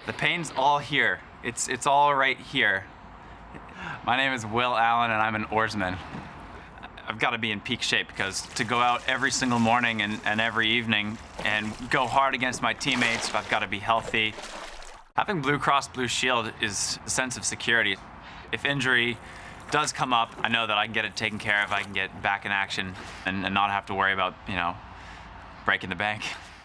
The pain's all here. It's all right here. My name is Will Allen and I'm an oarsman. I've got to be in peak shape because to go out every single morning and every evening and go hard against my teammates, I've got to be healthy. Having Blue Cross Blue Shield is a sense of security. If injury does come up, I know that I can get it taken care of, I can get back in action and not have to worry about, breaking the bank.